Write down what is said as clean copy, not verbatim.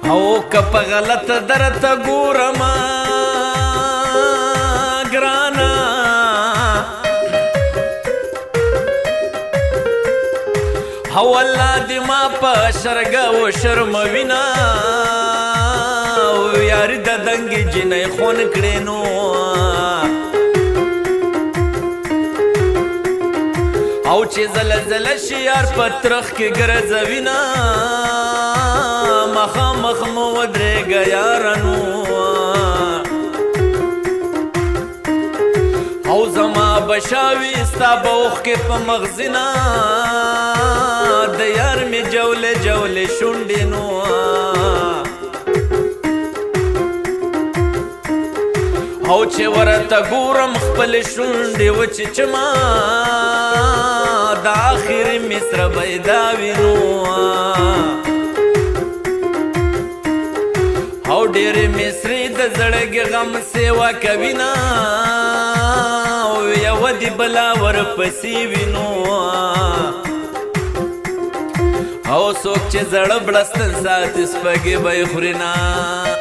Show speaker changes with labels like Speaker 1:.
Speaker 1: او که په غلط درته ګورمه ګرانه او الله دې ما په شرګه وشرموینه او یاري د دنګې جنۍ خون کړې نو او چې زلزله شي یار په ترخ کې ګرځوینه مخامخ مو ودرېږه یارانو او زما بشاوي ستا به اوښکې په مغزینه د یار مې جولې جولې شونډې نو او چې ورته ګورم خپلې شونډې وچیچمه د آخري مصره به یې دا وي نو او ډېرې مصرې د زړګي غم سیوا کوینه او یوه دې بله ورپسې وي نو او څوک چې زړه بړستن ساتي سپږې به یې خوري نه